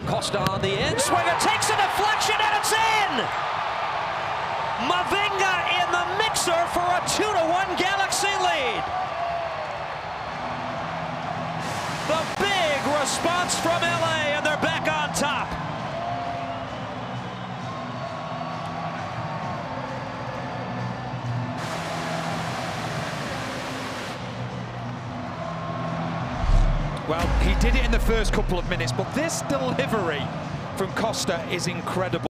Costa on the in, swinger takes a deflection and it's in! Mavinga in the mixer for a 2-1 Galaxy lead. The big response from LA and they're back on top. Well, he did it in the first couple of minutes, but this delivery from Costa is incredible.